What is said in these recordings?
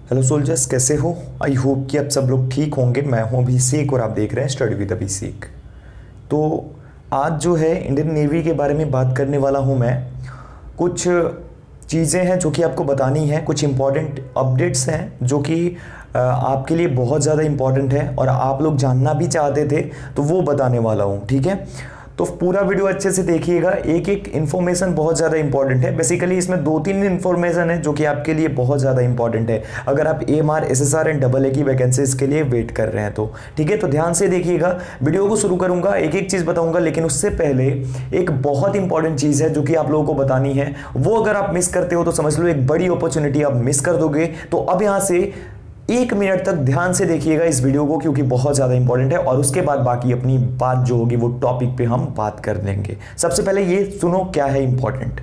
Hello soldiers, कैसे हो? I hope कि आप सब लोग ठीक होंगे। मैं हूं अभिषेक और आप देख रहे हैं स्टडी विद अभिषेक। तो आज जो है इंडियन नेवी के बारे में बात करने वाला हूं मैं। कुछ चीज़ें हैं जो कि आपको बतानी है, कुछ इंपॉर्टेंट अपडेट्स हैं जो कि आपके लिए बहुत ज़्यादा इंपॉर्टेंट है और आप लोग जानना भी चाहते थे, तो वो बताने वाला हूँ। ठीक है, तो पूरा वीडियो अच्छे से देखिएगा। एक एक इन्फॉर्मेशन बहुत ज़्यादा इंपॉर्टेंट है। बेसिकली इसमें 2-3 इन्फॉर्मेशन है जो कि आपके लिए बहुत ज़्यादा इंपॉर्टेंट है अगर आप AMR SSR एंड AA की वैकेंसीज के लिए वेट कर रहे हैं तो। ठीक है, तो ध्यान से देखिएगा। वीडियो को शुरू करूंगा, एक एक चीज़ बताऊंगा, लेकिन उससे पहले एक बहुत इंपॉर्टेंट चीज़ है जो कि आप लोगों को बतानी है। वो अगर आप मिस करते हो तो समझ लो एक बड़ी अपॉर्चुनिटी आप मिस कर दोगे। तो अब यहाँ से 1 मिनट तक ध्यान से देखिएगा इस वीडियो को, क्योंकि बहुत ज़्यादा इंपॉर्टेंट है और उसके बाद बाकी अपनी बात जो होगी वो टॉपिक पे हम बात कर लेंगे। सबसे पहले ये सुनो क्या है इंपॉर्टेंट।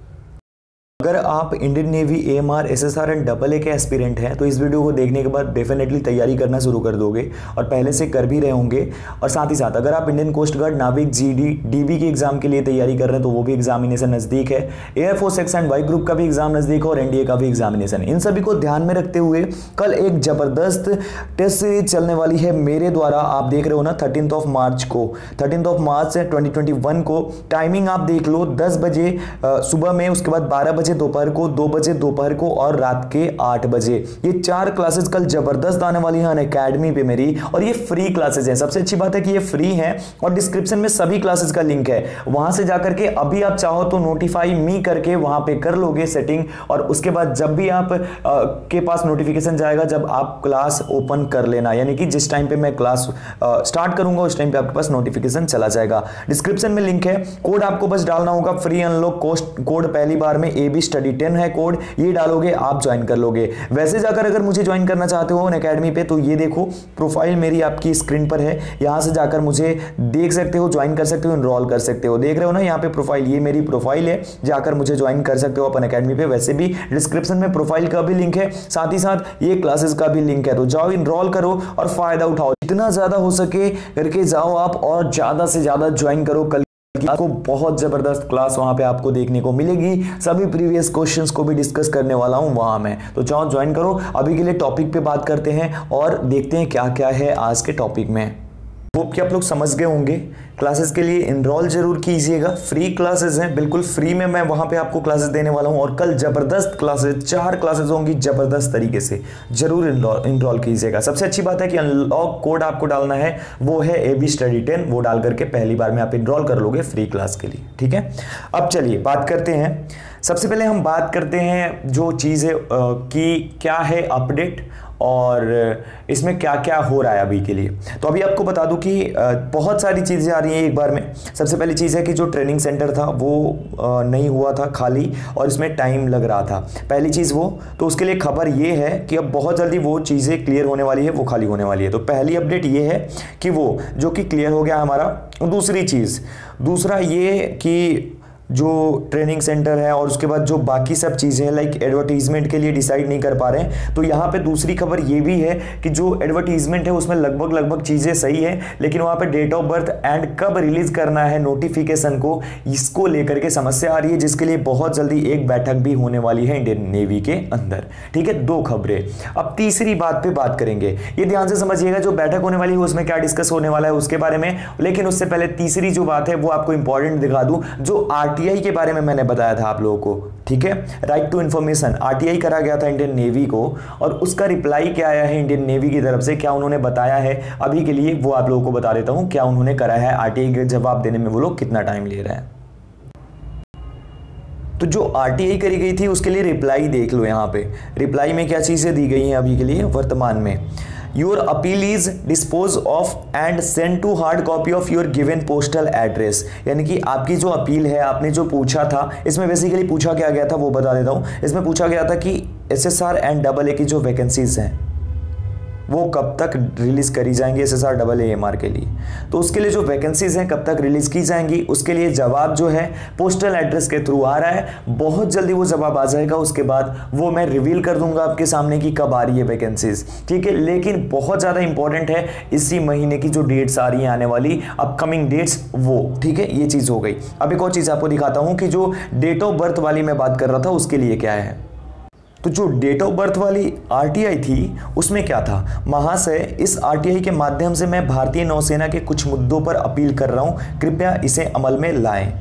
अगर आप Indian navy AMR SSR and AA के एस्पिरेंट हैं तो इस वीडियो को देखने के बाद डेफिनेटली तैयारी करना शुरू कर दोगे और पहले से कर भी रहे होंगे। और साथ ही साथ अगर आप इंडियन कोस्ट गार्ड, नाविक, GD, DB के एग्जाम के लिए तैयारी कर रहे हैं तो वो भी एग्जामिनेशन नज़दीक है। Air force X and Y group का भी एग्जाम नज़दीक है और NDA का भी एग्जामिनेशन। इन सभी को ध्यान में रखते हुए कल एक ज़बरदस्त टेस्ट सीरीज चलने वाली है मेरे द्वारा। आप देख रहे हो ना, 13 मार्च को, 13 मार्च 2021 को। टाइमिंग आप देख लो, 10 बजे सुबह में, उसके बाद 12 बजे दोपहर को, 2 बजे दोपहर को और रात के 8 बजे। ये 4 क्लासेस कल जबरदस्त आने वाली हैं अकेडमी पे मेरी, और ये फ्री क्लासेस हैं। सबसे अच्छी बात है कि ये फ्री हैं और डिस्क्रिप्शन में सभी क्लासेस का लिंक है। वहां से जाकर के अभी आप चाहो तो नोटिफाई मी करके वहां पे कर लोगे सेटिंग, और उसके बाद जब भी आप के पास नोटिफिकेशन जाएगा जब आप क्लास ओपन कर लेना, यानी कि जिस टाइम पे मैं क्लास स्टार्ट करूंगा उस टाइम पे आपके पास नोटिफिकेशन चला जाएगा। डिस्क्रिप्शन में लिंक है, कोड आपको बस डालना होगा, फ्री अनलॉक कोड पहली बार में AB स्टडी 10 है कोड, ये डालोगे आप ज्वाइन कर लोगे। वैसे जाकर अगर मुझे ज्वाइन करना चाहते हो अकेडमी पे तो ये देखो प्रोफाइल मेरी आपकी स्क्रीन पर है, यहां से जाकर मुझे देख सकते हो, ज्वाइन कर सकते हो, इनरोल कर सकते हो। देख रहे हो ना यहाँ पे प्रोफाइल, ये मेरी प्रोफाइल है, जाकर मुझे ज्वाइन कर सकते हो अपन अकेडमी पे। वैसे भी डिस्क्रिप्शन में प्रोफाइल का भी लिंक है, साथ ही साथ ये क्लासेस का भी लिंक है, तो जाओ इनरोल करो और फायदा उठाओ। जितना ज्यादा हो सके करके जाओ आप और ज्यादा से ज्यादा ज्वाइन करो। कल आपको बहुत जबरदस्त क्लास वहां पे आपको देखने को मिलेगी। सभी प्रीवियस क्वेश्चंस को भी डिस्कस करने वाला हूं वहां में, तो जाओ ज्वाइन करो। अभी के लिए टॉपिक पे बात करते हैं और देखते हैं क्या क्या है आज के टॉपिक में। होप कि आप लोग समझ गए होंगे। क्लासेस के लिए इनरोल जरूर कीजिएगा, फ्री क्लासेस हैं, बिल्कुल फ्री में मैं वहां पे आपको क्लासेस देने वाला हूं। और कल जबरदस्त क्लासेस, 4 क्लासेस होंगी जबरदस्त तरीके से, जरूर इनरोल कीजिएगा। सबसे अच्छी बात है कि अनलॉक कोड आपको डालना है, वो है AB स्टडी 10, वो डाल करके पहली बार में आप इनरोल कर लोगे फ्री क्लास के लिए। ठीक है, अब चलिए बात करते हैं। सबसे पहले हम बात करते हैं जो चीज़ है कि क्या है अपडेट और इसमें क्या क्या हो रहा है अभी के लिए। तो अभी आपको बता दूं कि बहुत सारी चीज़ें आ रही हैं एक बार में। सबसे पहली चीज़ है कि जो ट्रेनिंग सेंटर था वो नहीं हुआ था खाली, और इसमें टाइम लग रहा था। पहली चीज़ वो, तो उसके लिए खबर ये है कि अब बहुत जल्दी वो चीज़ें क्लियर होने वाली है, वो खाली होने वाली है। तो पहली अपडेट ये है कि वो जो कि क्लियर हो गया हमारा। दूसरी चीज़, दूसरा ये कि जो ट्रेनिंग सेंटर है और उसके बाद जो बाकी सब चीज़ें हैं लाइक एडवर्टीजमेंट के लिए डिसाइड नहीं कर पा रहे हैं, तो यहाँ पे दूसरी खबर ये भी है कि जो एडवर्टीजमेंट है उसमें लगभग चीज़ें सही है, लेकिन वहाँ पे डेट ऑफ बर्थ एंड कब रिलीज करना है नोटिफिकेशन को, इसको लेकर के समस्या आ रही है, जिसके लिए बहुत जल्दी एक बैठक भी होने वाली है इंडियन नेवी के अंदर। ठीक है, 2 खबरें। अब तीसरी बात पे बात करेंगे, ये ध्यान से समझिएगा, जो बैठक होने वाली है उसमें क्या डिस्कस होने वाला है उसके बारे में। लेकिन उससे पहले तीसरी जो बात है वो आपको इंपॉर्टेंट दिखा दूं, जो RTI के बारे में मैंने बताया था आप लोगों को। ठीक है, राइट टू इंफॉर्मेशन RTI करा गया था इंडियन नेवी को, और उसका रिप्लाई क्या आया है इंडियन नेवी की तरफ से, क्या उन्होंने बताया है अभी के लिए, वो आप लोगों को बता देता हूं क्या उन्होंने करा है। RTI के जवाब देने में वो लोग कितना टाइम ले रहे हैं। तो जो RTI करी गई थी उसके लिए रिप्लाई देख लो। यहाँ पे रिप्लाई में क्या चीजें दी गई हैं अभी के लिए वर्तमान में। Your appeal is disposed of and sent to hard copy of your given postal address। यानी कि आपकी जो अपील है, आपने जो पूछा था, इसमें बेसिकली पूछा क्या गया था वो बता देता हूँ। इसमें पूछा गया था कि SSR एंड AA की जो वैकेंसीज हैं वो कब तक रिलीज करी जाएंगी SSR AA AMR के लिए। तो उसके लिए जो वैकेंसीज हैं कब तक रिलीज की जाएंगी, उसके लिए जवाब जो है पोस्टल एड्रेस के थ्रू आ रहा है। बहुत जल्दी वो जवाब आ जाएगा, उसके बाद वो मैं रिवील कर दूंगा आपके सामने कि कब आ रही है वैकेंसीज। ठीक है, लेकिन बहुत ज़्यादा इंपॉर्टेंट है इसी महीने की जो डेट्स आ रही हैं आने वाली अपकमिंग डेट्स वो। ठीक है, ये चीज़ हो गई। अब एक और चीज़ आपको दिखाता हूँ कि जो डेट ऑफ बर्थ वाली मैं बात कर रहा था उसके लिए क्या है। तो जो डेट ऑफ बर्थ वाली आरटीआई थी उसमें क्या था, महाशय इस आरटीआई के माध्यम से मैं भारतीय नौसेना के कुछ मुद्दों पर अपील कर रहा हूं, कृपया इसे अमल में लाएं।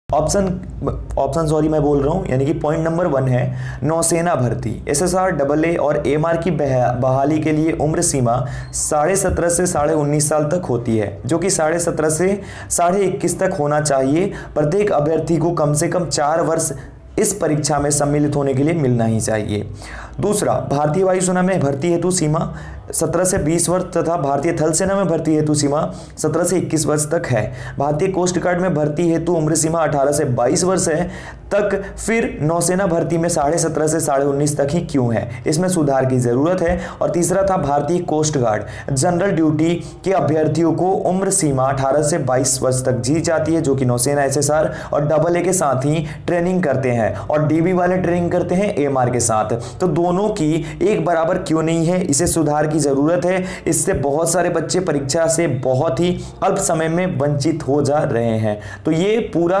ऑप्शन सॉरी मैं बोल रहा हूं, यानी कि पॉइंट नंबर 1 है नौसेना भर्ती। एसएसआर AA और एमआर की बहाली के लिए उम्र सीमा 17.5 से 19.5 साल तक होती है, जो कि 17.5 से 21.5 तक होना चाहिए। प्रत्येक अभ्यर्थी को कम से कम 4 वर्ष इस परीक्षा में सम्मिलित होने के लिए मिलना ही चाहिए। दूसरा, भारतीय वायुसेना में भर्ती हेतु सीमा 17 से 20 वर्ष तथा भारतीय थल सेना में भर्ती हेतु सीमा 17 से 21 वर्ष तक है। भारतीय कोस्ट गार्ड में भर्ती हेतु उम्र सीमा 18 से 22 वर्ष है तक, फिर नौसेना भर्ती में 17.5 से 19.5 तक ही क्यों है, इसमें सुधार की जरूरत है। और तीसरा था भारतीय कोस्ट गार्ड जनरल ड्यूटी के अभ्यर्थियों को उम्र सीमा 18 से 22 वर्ष तक दी जाती है, जो कि नौसेना एसएसआर और AA के साथ ही ट्रेनिंग करते हैं और DB वाले ट्रेनिंग करते हैं एमआर के साथ। तो दोनों की एक बराबर क्यों नहीं है, इसे सुधार की जरूरत है। इससे बहुत सारे बच्चे परीक्षा से बहुत ही अल्प समय में वंचित हो जा रहे हैं। तो ये पूरा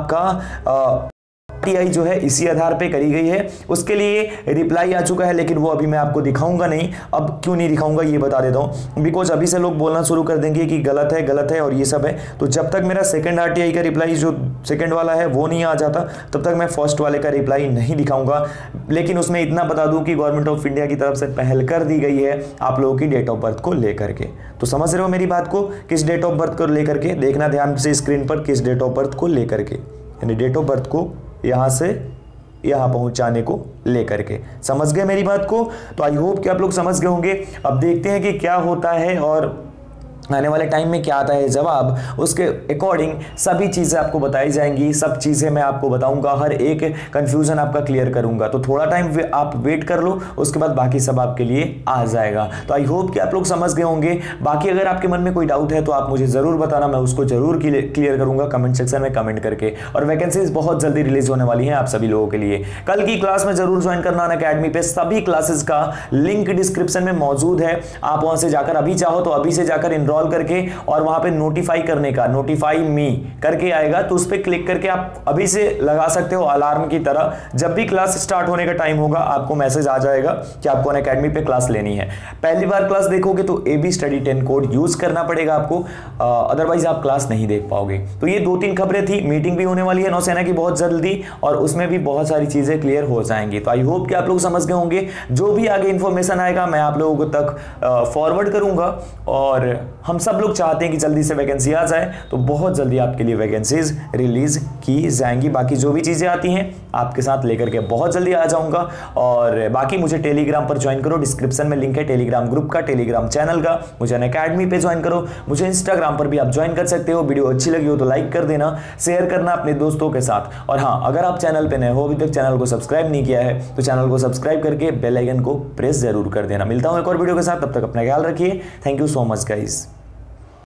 आपका आरटीआई जो है इसी आधार पे करी गई है। उसके लिए रिप्लाई आ चुका है, लेकिन वो अभी मैं आपको दिखाऊंगा नहीं। अब क्यों नहीं दिखाऊंगा ये बता देता हूं, बिकॉज अभी से लोग बोलना शुरू कर देंगे कि गलत है और ये सब है। तो जब तक मेरा सेकंड आरटीआई का रिप्लाई जो सेकंड वाला है वो नहीं आ जाता, तब तक मैं फर्स्ट वाले का रिप्लाई नहीं दिखाऊंगा। लेकिन उसमें इतना बता दूं कि गवर्नमेंट ऑफ इंडिया की तरफ से पहल कर दी गई है आप लोगों की डेट ऑफ बर्थ को लेकर के। तो समझ रहे हो मेरी बात को, किस डेट ऑफ बर्थ को लेकर के, देखना ध्यान से स्क्रीन पर, किस डेट ऑफ बर्थ को लेकर के, यानी डेट ऑफ बर्थ को यहां से यहां पहुंचाने को लेकर के। समझ गए मेरी बात को? तो आई होप कि आप लोग समझ गए होंगे। अब देखते हैं कि क्या होता है और आने वाले टाइम में क्या आता है जवाब, उसके अकॉर्डिंग सभी चीज़ें आपको बताई जाएंगी। सब चीज़ें मैं आपको बताऊंगा, हर एक कंफ्यूजन आपका क्लियर करूंगा। तो थोड़ा टाइम आप वेट कर लो, उसके बाद बाकी सब आपके लिए आ जाएगा। तो आई होप कि आप लोग समझ गए होंगे। बाकी अगर आपके मन में कोई डाउट है तो आप मुझे ज़रूर बताना, मैं उसको जरूर क्लियर करूंगा कमेंट सेक्शन में कमेंट करके। और वैकेंसीज बहुत जल्दी रिलीज होने वाली हैं आप सभी लोगों के लिए। कल की क्लास में जरूर ज्वाइन करना अनअकैडमी पे। सभी क्लासेस का लिंक डिस्क्रिप्शन में मौजूद है, आप वहां से जाकर अभी चाहो तो अभी से जाकर इनरोल करके और वहां पे नोटिफाई करने का, नोटिफाई मी करके आएगा, तो उस पर क्लिक करके आप अभी से लगा सकते हो अलार्म की तरह। जब भी क्लास स्टार्ट होने का टाइम होगा आपको मैसेज आ जाएगा कि आपको अनअकैडमी पे क्लास लेनी है। पहली बार क्लास देखोगे तो AB स्टडी 10 कोड यूज करना पड़ेगा आपको, अदरवाइज आप क्लास नहीं देख पाओगे। तो ये 2-3 खबरें थी। मीटिंग भी होने वाली है नौसेना की बहुत जल्दी और उसमें भी बहुत सारी चीजें क्लियर हो जाएंगी। तो आई होप कि आप लोग समझ गए होंगे। जो भी आगे इंफॉर्मेशन आएगा मैं आप लोगों तक फॉरवर्ड करूंगा और हम सब लोग चाहते हैं कि जल्दी से वैकेंसी आ जाए, तो बहुत जल्दी आपके लिए वैकेंसीज रिलीज की जाएंगी। बाकी जो भी चीजें आती हैं आपके साथ लेकर के बहुत जल्दी आ जाऊंगा। और बाकी मुझे टेलीग्राम पर ज्वाइन करो, डिस्क्रिप्शन में लिंक है टेलीग्राम ग्रुप का, टेलीग्राम चैनल का। मुझे अनअकैडमी पे ज्वाइन करो, मुझे इंस्टाग्राम पर भी आप ज्वाइन कर सकते हो। वीडियो अच्छी लगी हो तो लाइक कर देना, शेयर करना अपने दोस्तों के साथ। और हाँ, अगर आप चैनल पे नए हो, अभी तक चैनल को सब्सक्राइब नहीं किया है तो चैनल को सब्सक्राइब करके बेल आइकन को प्रेस जरूर कर देना। मिलता हूं एक और वीडियो के साथ, तब तक अपना ख्याल रखिए। Thank you so much guys.